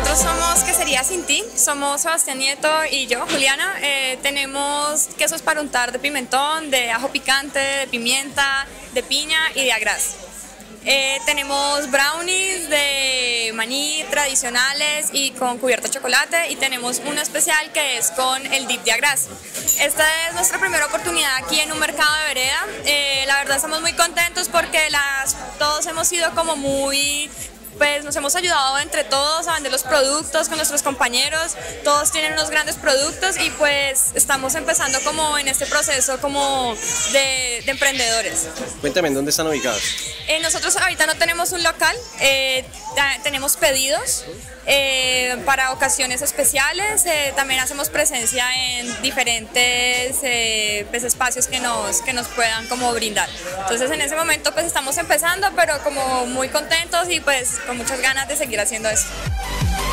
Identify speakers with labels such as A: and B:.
A: Nosotros somos Quesería Sin Ti, somos Sebastián Nieto y yo, Juliana. Tenemos quesos para untar de pimentón, de ajo picante, de pimienta, de piña y de agraz. Tenemos brownies de maní tradicionales y con cubierta de chocolate, y tenemos uno especial que es con el dip de agraz. Esta es nuestra primera oportunidad aquí en un mercado de vereda. La verdad estamos muy contentos porque todos hemos sido como muy... Pues nos hemos ayudado entre todos a vender los productos con nuestros compañeros, todos tienen unos grandes productos y pues estamos empezando como en este proceso como de emprendedores.
B: Cuéntame, ¿en dónde están ubicados?
A: Nosotros ahorita no tenemos un local, tenemos pedidos para ocasiones especiales, también hacemos presencia en diferentes pues, espacios que nos puedan como brindar. Entonces en ese momento pues estamos empezando, pero como muy contentos y pues con muchas ganas de seguir haciendo eso.